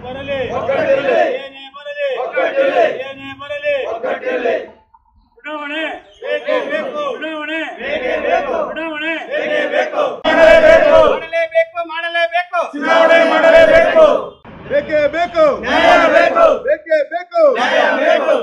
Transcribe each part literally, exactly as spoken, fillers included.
ಬರಲಿ ಏನೇ ಬರಲಿ ಏನೇ ಬರಲಿ ಚುನಾವಣೆ ಬೇಕೇ ಬೇಕು ಚುನಾವಣೆ ಬೇಕೇ ಬೇಕು ಚುನಾವಣೆ ಬೇಕೇ ಬೇಕು ಮಾಡಲೇಬೇಕು ಮಾಡಲೇಬೇಕು ಚುನಾವಣೆ ಮಾಡಲೇಬೇಕು ಬೇಕೇ ಬೇಕು ನ್ಯಾಯ ಬೇಕು ಬೇಕೇ ಬೇಕು ನ್ಯಾಯ ಬೇಕು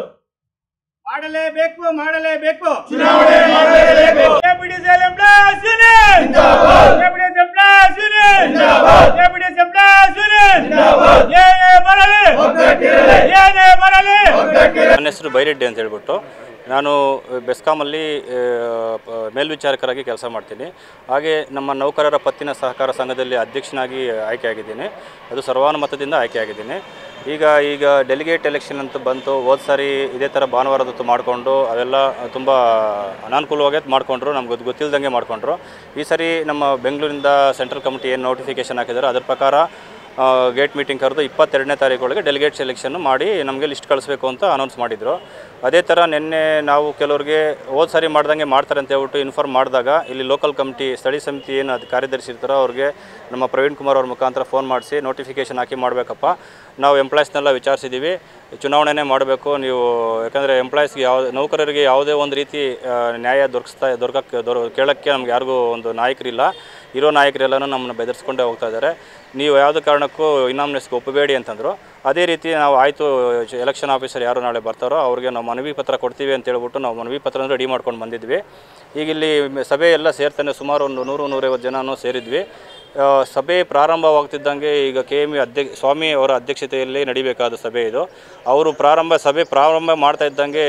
ಮಾಡಲೇಬೇಕು ಮಾಡಲೇಬೇಕು ಚುನಾವಣೆ ಮಾಡಲೇಬೇಕು ಕೆಪಿಟಿಸಿಎಲ್ ಎಂಪ್ಲಾಯೀಸ್ ಯೂನಿಯನ್ ಜಿಂದಾಬಾದ್ ಕೆಪಿಟಿಸಿಎಲ್ ಎಂಪ್ಲಾಯೀಸ್ ಯೂನಿಯನ್ ಜಿಂದಾಬಾದ್ ಕೆಪಿಟಿಸಿಎಲ್ ಎಂಪ್ಲಾಯೀಸ್ ಯೂನಿಯನ್ ಜಿಂದಾಬಾದ್ ಏನೇ ಬರಲಿ ಒಗ್ಗಟ್ಟಿರಲಿ ಏನೇ ಬರಲಿ ಒಗ್ಗಟ್ಟಿರಲಿ. ನನ್ನ ಹೆಸರು ಬೈರೆಡ್ಡಿ ಅಂತ ಹೇಳ್ಬಿಟ್ಟು ನಾನು ಬೆಸ್ಕಾಮಲ್ಲಿ ಮೇಲ್ವಿಚಾರಕರಾಗಿ ಕೆಲಸ ಮಾಡ್ತೀನಿ. ಹಾಗೆ ನಮ್ಮ ನೌಕರರ ಪತ್ತಿನ ಸಹಕಾರ ಸಂಘದಲ್ಲಿ ಅಧ್ಯಕ್ಷನಾಗಿ ಆಯ್ಕೆಯಾಗಿದ್ದೀನಿ. ಅದು ಸರ್ವಾನುಮತದಿಂದ ಆಯ್ಕೆಯಾಗಿದ್ದೀನಿ. ಈಗ ಈಗ ಡೆಲಿಗೇಟ್ ಎಲೆಕ್ಷನ್ ಅಂತ ಬಂತು. ಹೋದ ಸಾರಿ ಇದೇ ಥರ ಭಾನುವಾರದತ್ತು ಮಾಡಿಕೊಂಡು ಅವೆಲ್ಲ ತುಂಬ ಅನಾನುಕೂಲವಾಗಿ ಮಾಡಿಕೊಂಡ್ರು, ನಮ್ಗೆ ಗೊತ್ತಿಲ್ಲದಂಗೆ ಮಾಡಿಕೊಂಡ್ರು. ಈ ಸರಿ ನಮ್ಮ ಬೆಂಗಳೂರಿಂದ ಸೆಂಟ್ರಲ್ ಕಮಿಟಿ ಏನು ನೋಟಿಫಿಕೇಷನ್ ಹಾಕಿದ್ದಾರೆ ಅದರ ಪ್ರಕಾರ ಗೇಟ್ ಮೀಟಿಂಗ್ ಕರೆದು ಇಪ್ಪತ್ತೆರಡನೇ ತಾರೀಕೊಳಗೆ ಡೆಲಿಗೇಟ್ ಸೆಲೆಕ್ಷನ್ ಮಾಡಿ ನಮಗೆ ಲಿಸ್ಟ್ ಕಳಿಸ್ಬೇಕು ಅಂತ ಅನೌನ್ಸ್ ಮಾಡಿದರು. ಅದೇ ಥರ ನಿನ್ನೆ ನಾವು ಕೆಲವ್ರಿಗೆ ಹೋದ ಸಾರಿ ಮಾಡ್ದಂಗೆ ಮಾಡ್ತಾರೆ ಅಂತ ಹೇಳ್ಬಿಟ್ಟು ಇನ್ಫಾರ್ಮ್ ಮಾಡಿದಾಗ ಇಲ್ಲಿ ಲೋಕಲ್ ಕಮಿಟಿ ಸ್ಥಳೀಯ ಸಮಿತಿ ಏನು ಅದು ಕಾರ್ಯದರ್ಶಿ ಇರ್ತಾರೋ ಅವ್ರಿಗೆ ನಮ್ಮ ಪ್ರವೀಣ್ ಕುಮಾರ್ ಅವ್ರ ಮುಖಾಂತರ ಫೋನ್ ಮಾಡಿಸಿ ನೋಟಿಫಿಕೇಷನ್ ಹಾಕಿ ಮಾಡಬೇಕಪ್ಪ, ನಾವು ಎಂಪ್ಲಾಯೀಸ್ನೆಲ್ಲ ವಿಚಾರಿಸಿದ್ದೀವಿ, ಚುನಾವಣೆನೇ ಮಾಡಬೇಕು ನೀವು, ಯಾಕಂದರೆ ಎಂಪ್ಲಾಯೀಸ್ಗೆ ಯಾವ ನೌಕರರಿಗೆ ಯಾವುದೇ ಒಂದು ರೀತಿ ನ್ಯಾಯ ದೊರಕಿಸ್ತಾ ದೊರಕಕ್ಕೆ ದೊರ ಕೇಳೋಕ್ಕೆ ನಮ್ಗೆ ಯಾರಿಗೂ ಒಂದು ನಾಯಕರಿಲ್ಲ. ಇರೋ ನಾಯಕರೆಲ್ಲನೂ ನಮ್ಮನ್ನು ಬೆದರಿಸ್ಕೊಂಡೇ ಹೋಗ್ತಾ ಇದ್ದಾರೆ. ನೀವು ಯಾವುದೇ ಕಾರಣಕ್ಕೂ ಇನಾಮಿನೇಟ್ಸ್ಗೆ ಒಪ್ಪಬೇಡಿ ಅಂತಂದರು. ಅದೇ ರೀತಿ ನಾವು ಆಯಿತು ಎಲೆಕ್ಷನ್ ಆಫೀಸರ್ ಯಾರು ನಾಳೆ ಬರ್ತಾರೋ ಅವ್ರಿಗೆ ನಾವು ಮನವಿ ಪತ್ರ ಕೊಡ್ತೀವಿ ಅಂತ ಹೇಳ್ಬಿಟ್ಟು ನಾವು ಮನವಿ ಪತ್ರ ರೆಡಿ ಮಾಡ್ಕೊಂಡು ಬಂದಿದ್ವಿ. ಈಗ ಇಲ್ಲಿ ಸಭೆ ಎಲ್ಲ ಸೇರ್ತಾನೆ ಸುಮಾರು ಒಂದು ನೂರು ನೂರೈವತ್ತು ಜನನೂ ಸೇರಿದ್ವಿ. ಸಭೆ ಪ್ರಾರಂಭವಾಗ್ತಿದ್ದಂಗೆ ಈಗ ಕೆ ಎಮ್ ಇ ಅಧ್ಯಕ್ಷ ಸ್ವಾಮಿ ಅವರ ಅಧ್ಯಕ್ಷತೆಯಲ್ಲಿ ನಡಿಬೇಕಾದ ಸಭೆ ಇದು. ಅವರು ಪ್ರಾರಂಭ ಸಭೆ ಪ್ರಾರಂಭ ಮಾಡ್ತಾ ಇದ್ದಂಗೆ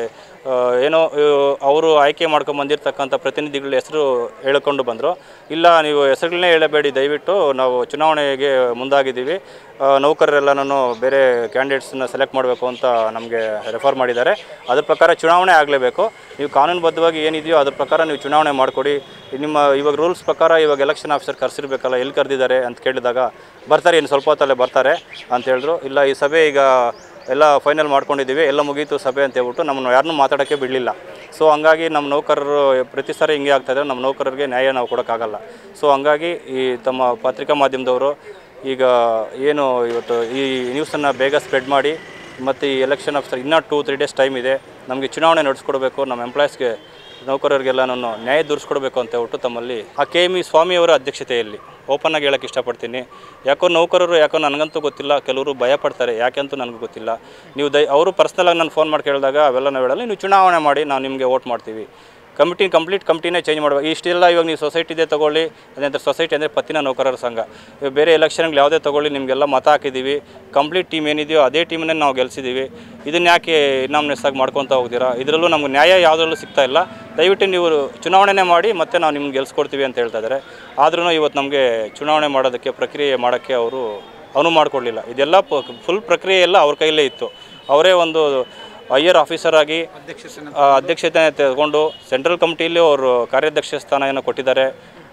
ಏನೋ ಅವರು ಆಯ್ಕೆ ಮಾಡ್ಕೊಂಡು ಬಂದಿರತಕ್ಕಂಥ ಪ್ರತಿನಿಧಿಗಳ ಹೆಸರು ಹೇಳ್ಕೊಂಡು ಬಂದರು. ಇಲ್ಲ ನೀವು ಹೆಸರುಗಳನ್ನೇ ಹೇಳಬೇಡಿ, ದಯವಿಟ್ಟು ನಾವು ಚುನಾವಣೆಗೆ ಮುಂದಾಗಿದ್ದೀವಿ, ನೌಕರರೆಲ್ಲನೂ ಬೇರೆ ಕ್ಯಾಂಡಿಡೇಟ್ಸನ್ನ ಸೆಲೆಕ್ಟ್ ಮಾಡಬೇಕು ಅಂತ ನಮಗೆ ರೆಫರ್ ಮಾಡಿದ್ದಾರೆ. ಅದ್ರ ಪ್ರಕಾರ ಚುನಾವಣೆ ಆಗಲೇಬೇಕು, ನೀವು ಕಾನೂನುಬದ್ಧವಾಗಿ ಏನಿದೆಯೋ ಅದ್ರ ಪ್ರಕಾರ ನೀವು ಚುನಾವಣೆ ಮಾಡಿಕೊಡಿ. ನಿಮ್ಮ ಇವಾಗ ರೂಲ್ಸ್ ಪ್ರಕಾರ ಇವಾಗ ಎಲೆಕ್ಷನ್ ಆಫೀಸರ್ ಕರೆಸಿರ್ಬೇಕಲ್ಲ, ಎಲ್ಲಿ ಕರೆದಿದ್ದಾರೆ ಅಂತ ಕೇಳಿದಾಗ ಬರ್ತಾರೆ, ಇನ್ನು ಸ್ವಲ್ಪ ಹೊತ್ತಲ್ಲೇ ಬರ್ತಾರೆ ಅಂತ ಹೇಳಿದ್ರು. ಇಲ್ಲ ಈ ಸಭೆ ಈಗ ಎಲ್ಲ ಫೈನಲ್ ಮಾಡ್ಕೊಂಡಿದ್ದೀವಿ, ಎಲ್ಲ ಮುಗೀತು ಸಭೆ ಅಂತ ಹೇಳ್ಬಿಟ್ಟು ನಮ್ಮನ್ನು ಯಾರನ್ನೂ ಮಾತಾಡೋಕ್ಕೆ ಬಿಡಲಿಲ್ಲ. ಸೊ ಹಂಗಾಗಿ ನಮ್ಮ ನೌಕರರು ಪ್ರತಿ ಸಾರಿ ಹಿಂಗೆ ಆಗ್ತಾಯಿದ್ದಾರೆ, ನಮ್ಮ ನೌಕರರಿಗೆ ನ್ಯಾಯ ನಾವು ಕೊಡೋಕ್ಕಾಗಲ್ಲ. ಸೊ ಹಂಗಾಗಿ ಈ ತಮ್ಮ ಪತ್ರಿಕಾ ಮಾಧ್ಯಮದವರು ಈಗ ಏನು ಇವತ್ತು ಈ ನ್ಯೂಸನ್ನು ಬೇಗ ಸ್ಪ್ರೆಡ್ ಮಾಡಿ ಮತ್ತು ಈ ಎಲೆಕ್ಷನ್ ಆಫೀಸರ್ ಇನ್ನೂ ಟೂ ತ್ರೀ ಡೇಸ್ ಟೈಮ್ ಇದೆ, ನಮಗೆ ಚುನಾವಣೆ ನಡೆಸ್ಕೊಡ್ಬೇಕು, ನಮ್ಮ ಎಂಪ್ಲಾಯೀಸ್ಗೆ ನೌಕರರಿಗೆಲ್ಲ ನಾನು ನ್ಯಾಯ ದೊರಕಿಸ್ಕೊಡ್ಬೇಕು ಅಂತ ಹೇಳ್ಬಿಟ್ಟು ತಮ್ಮಲ್ಲಿ ಆ ಕೆ ಎಮ್ ಇ ಸ್ವಾಮಿಯವರ ಅಧ್ಯಕ್ಷತೆಯಲ್ಲಿ ಓಪನ್ನಾಗಿ ಹೇಳೋಕ್ಕೆ ಇಷ್ಟಪಡ್ತೀನಿ. ಯಾಕೋ ನೌಕರರು ಯಾಕೋ ನನಗಂತೂ ಗೊತ್ತಿಲ್ಲ, ಕೆಲವರು ಭಯಪಡ್ತಾರೆ, ಯಾಕೆಂತೂ ನನಗೂ ಗೊತ್ತಿಲ್ಲ. ನೀವು ದಯ ಅವರು ಪರ್ಸ್ನಲಾಗಿ ನಾನು ಫೋನ್ ಮಾಡಿ ಕೇಳಿದಾಗ ಅವೆಲ್ಲ ನಾವು ಹೇಳಲ್ಲ, ನೀವು ಚುನಾವಣೆ ಮಾಡಿ ನಾವು ನಿಮಗೆ ವೋಟ್ ಮಾಡ್ತೀವಿ, ಕಮಿಟಿ ಕಂಪ್ಲೀಟ್ ಕಮಿಟಿನೇ ಚೇಂಜ್ ಮಾಡಬೇಕು. ಇಷ್ಟೆಲ್ಲ ಇವಾಗ ನೀವು ಸೊಸೈಟಿದೇ ತೊಗೊಳ್ಳಿ, ಅದಂತರ ಸೊಸೈಟಿ ಅಂದರೆ ಪತ್ತಿನ ನೌಕರರ ಸಂಘ, ಬೇರೆ ಎಲೆಕ್ಷನ್ಗಳು ಯಾವುದೇ ತೊಗೊಳ್ಳಿ, ನಿಮಗೆಲ್ಲ ಮತ ಹಾಕಿದ್ದೀವಿ, ಕಂಪ್ಲೀಟ್ ಟೀಮ್ ಏನಿದೆಯೋ ಅದೇ ಟೀಮನ್ನೇ ನಾವು ಗೆಲ್ಲಿಸಿದ್ದೀವಿ, ಇದನ್ನು ಯಾಕೆ ಇನಾಮಿನೇಟ್ಸ್ ಆಗಿ ಮಾಡ್ಕೊತಾ ಹೋಗ್ತೀರಾ, ಇದರಲ್ಲೂ ನಮ್ಗೆ ನ್ಯಾಯ ಯಾವುದರಲ್ಲೂ ಸಿಗ್ತಾ ಇಲ್ಲ, ದಯವಿಟ್ಟು ನೀವು ಚುನಾವಣೆ ಮಾಡಿ ಮತ್ತೆ ನಾವು ನಿಮ್ಗೆ ಗೆಲ್ಸ್ಕೊಡ್ತೀವಿ ಅಂತ ಹೇಳ್ತಾ ಇದ್ದಾರೆ. ಆದ್ರೂ ಇವತ್ತು ನಮಗೆ ಚುನಾವಣೆ ಮಾಡೋದಕ್ಕೆ ಪ್ರಕ್ರಿಯೆ ಮಾಡೋಕ್ಕೆ ಅವರು ಅನುವು ಮಾಡಿಕೊಡ್ಲಿಲ್ಲ. ಇದೆಲ್ಲ ಫುಲ್ ಪ್ರಕ್ರಿಯೆ ಎಲ್ಲ ಅವ್ರ ಕೈಯಲ್ಲೇ ಇತ್ತು. ಅವರೇ ಒಂದು ಹೈಯರ್ ಆಫೀಸರ್ ಆಗಿ ಅಧ್ಯಕ್ಷತೆ ತಗೊಂಡು ಸೆಂಟ್ರಲ್ ಕಮಿಟಿಯಲ್ಲಿ ಅವರು ಕಾರ್ಯಾಧ್ಯಕ್ಷ ಸ್ಥಾನ ಏನೋ ಕೊಟ್ಟಿದ್ದಾರೆ.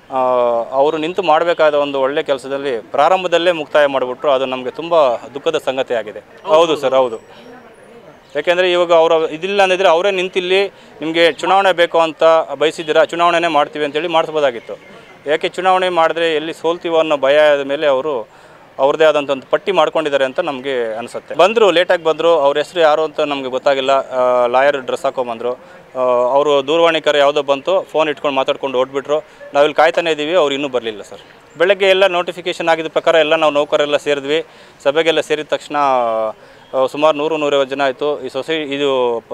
ಅವರು ನಿಂತು ಮಾಡಬೇಕಾದ ಒಂದು ಒಳ್ಳೆ ಕೆಲಸದಲ್ಲಿ ಪ್ರಾರಂಭದಲ್ಲೇ ಮುಕ್ತಾಯ ಮಾಡಿಬಿಟ್ರು. ಅದು ನಮಗೆ ತುಂಬ ದುಃಖದ ಸಂಗತಿ ಆಗಿದೆ. ಹೌದು ಸರ್, ಹೌದು. ಯಾಕೆಂದರೆ ಇವಾಗ ಅವರು ಇದಿಲ್ಲ ಅಂದಿದ್ರೆ ಅವರೇ ನಿಂತಿಲ್ಲಿ ನಿಮಗೆ ಚುನಾವಣೆ ಬೇಕು ಅಂತ ಬಯಸಿದ್ದೀರಾ, ಚುನಾವಣೆನೇ ಮಾಡ್ತೀವಿ ಅಂತೇಳಿ ಮಾಡಿಸ್ಬೋದಾಗಿತ್ತು. ಯಾಕೆ ಚುನಾವಣೆ ಮಾಡಿದ್ರೆ ಎಲ್ಲಿ ಸೋಲ್ತೀವೋ ಅನ್ನೋ ಭಯ ಆದ ಮೇಲೆ ಅವರು ಅವ್ರದ್ದೇ ಆದಂಥ ಒಂದು ಪಟ್ಟಿ ಮಾಡ್ಕೊಂಡಿದ್ದಾರೆ ಅಂತ ನಮಗೆ ಅನಿಸುತ್ತೆ. ಬಂದರು, ಲೇಟಾಗಿ ಬಂದರು, ಅವ್ರ ಹೆಸರು ಯಾರು ಅಂತ ನಮಗೆ ಗೊತ್ತಾಗಿಲ್ಲ. ಲಾಯರ್ ಡ್ರೆಸ್ ಹಾಕೊಂಬಂದರು, ಅವರು ದೂರವಾಣಿ ಕರೆ ಯಾವುದೋ ಬಂತು, ಫೋನ್ ಇಟ್ಕೊಂಡು ಮಾತಾಡ್ಕೊಂಡು ಓಡ್ಬಿಟ್ರು. ನಾವಿಲ್ಲಿ ಕಾಯ್ತಾನೆ ಇದ್ದೀವಿ, ಅವ್ರು ಇನ್ನೂ ಬರಲಿಲ್ಲ ಸರ್. ಬೆಳಗ್ಗೆ ಎಲ್ಲ ನೋಟಿಫಿಕೇಷನ್ ಆಗಿದ್ದ ಪ್ರಕಾರ ಎಲ್ಲ ನಾವು ನೌಕರೆಲ್ಲ ಸೇರಿದ್ವಿ. ಸಭೆಗೆಲ್ಲ ಸೇರಿದ ತಕ್ಷಣ ಸುಮಾರು ನೂರು ನೂರೈವತ್ತು ಜನ ಆಯಿತು. ಈ ಸೊಸೈ ಇದು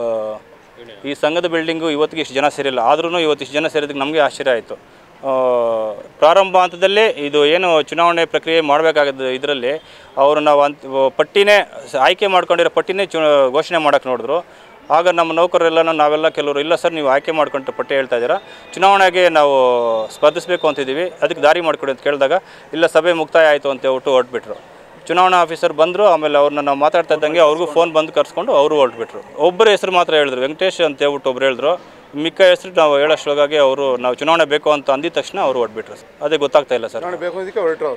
ಈ ಸಂಘದ ಬಿಲ್ಡಿಂಗು ಇವತ್ತಿಗೆ ಇಷ್ಟು ಜನ ಸೇರಿಲ್ಲ, ಆದ್ರೂ ಇವತ್ತು ಇಷ್ಟು ಜನ ಸೇರಿದ್ದಕ್ಕೆ ನಮಗೆ ಆಶ್ಚರ್ಯ ಆಯಿತು. ಪ್ರಾರಂಭ ಹಂತದಲ್ಲೇ ಇದು ಏನು ಚುನಾವಣೆ ಪ್ರಕ್ರಿಯೆ ಮಾಡಬೇಕಾಗದ ಇದರಲ್ಲಿ ಅವರು ನಾವು ಅಂತ ಪಟ್ಟಿನೇ ಆಯ್ಕೆ ಮಾಡ್ಕೊಂಡಿರೋ ಪಟ್ಟಿನೇ ಚು ಘೋಷಣೆ ಮಾಡೋಕ್ಕೆ ನೋಡಿದ್ರು. ಆಗ ನಮ್ಮ ನೌಕರರೆಲ್ಲ ನಾವೆಲ್ಲ ಕೆಲವರು ಇಲ್ಲ ಸರ್ ನೀವು ಆಯ್ಕೆ ಮಾಡ್ಕೊಂಡು ಪಟ್ಟಿ ಹೇಳ್ತಾ ಇದ್ದೀರಾ, ಚುನಾವಣೆಗೆ ನಾವು ಸ್ಪರ್ಧಿಸಬೇಕು ಅಂತಿದ್ದೀವಿ, ಅದಕ್ಕೆ ದಾರಿ ಮಾಡಿಕೊಡಿ ಅಂತ ಕೇಳಿದಾಗ ಇಲ್ಲ ಸಭೆ ಮುಕ್ತಾಯ ಆಯಿತು ಅಂತ ಹೇಳ್ಬಿಟ್ಟು ಹೊರಟ್ಬಿಟ್ರು. ಚುನಾವಣಾ ಆಫೀಸರ್ ಬಂದರು, ಆಮೇಲೆ ಅವ್ರನ್ನ ನಾವು ಮಾತಾಡ್ತಾ ಇದ್ದಂಗೆ ಅವ್ರಿಗೂ ಫೋನ್ ಬಂದು ಕರ್ಸ್ಕೊಂಡು ಅವರು ಹೊರಟ್ಬಿಟ್ರು. ಒಬ್ಬರ ಹೆಸರು ಮಾತ್ರ ಹೇಳಿದ್ರು, ವೆಂಕಟೇಶ್ ಅಂತ ಹೇಳ್ಬಿಟ್ಟು ಒಬ್ರು ಹೇಳಿದ್ರು. ಮಿಕ್ಕ ಹೆಸರು ನಾವು ಹೇಳೋಷ್ಟೊಳಗಾಗಿ ಅವರು ನಾವು ಚುನಾವಣೆ ಬೇಕು ಅಂತ ಅಂದಿದ ತಕ್ಷಣ ಅವರು ಹೊರಟ್ಬಿಟ್ರು. ಅದೇ ಗೊತ್ತಾಗ್ತಾ ಇಲ್ಲ ಸರ್.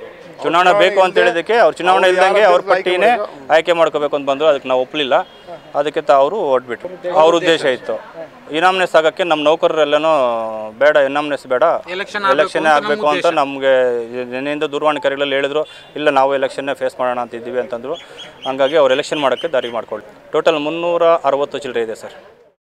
ಚುನಾವಣೆ ಬೇಕು ಅಂತ ಹೇಳಿದಕ್ಕೆ ಅವ್ರು ಚುನಾವಣೆ ಇದ್ದಂಗೆ ಅವ್ರ ಪಟ್ಟಿನೇ ಆಯ್ಕೆ ಮಾಡ್ಕೋಬೇಕು ಅಂತ ಬಂದರು. ಅದಕ್ಕೆ ನಾವು ಒಪ್ಪಲಿಲ್ಲ. ಅದಕ್ಕೆ ತ ಅವರು ಹೊಟ್ಬಿಟ್ರು. ಅವ್ರ ಉದ್ದೇಶ ಇತ್ತು ಇನಾಮ್ನೆಸ್ ಆಗೋಕ್ಕೆ. ನಮ್ಮ ನೌಕರರೆಲ್ಲನೂ ಬೇಡ ಇನಾಮ್ನೆಸ್ ಬೇಡ, ಎಲೆಕ್ಷನ್ನೇ ಆಗಬೇಕು ಅಂತ ನಮಗೆ ನಿನ್ನೆಯಿಂದ ದೂರವಾಣಿ ಕರೆಗಳಲ್ಲಿ ಹೇಳಿದ್ರು. ಇಲ್ಲ ನಾವು ಎಲೆಕ್ಷನ್ನೇ ಫೇಸ್ ಮಾಡೋಣ ಅಂತಿದ್ದೀವಿ ಅಂತಂದರು. ಹಂಗಾಗಿ ಅವ್ರು ಎಲೆಕ್ಷನ್ ಮಾಡೋಕ್ಕೆ ದಾರಿ ಮಾಡ್ಕೊಳ್ಳಿ. ಟೋಟಲ್ ಮುನ್ನೂರ ಅರವತ್ತು ಚಿಲ್ಲರೆ ಇದೆ ಸರ್.